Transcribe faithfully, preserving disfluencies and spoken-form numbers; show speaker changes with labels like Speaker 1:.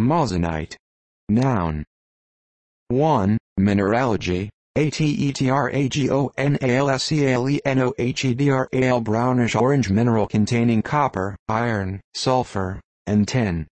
Speaker 1: Moissanite. Noun. one. Mineralogy. AtetragonalcaleNOHEDRAL brownish orange mineral containing copper, iron, sulfur, and tin.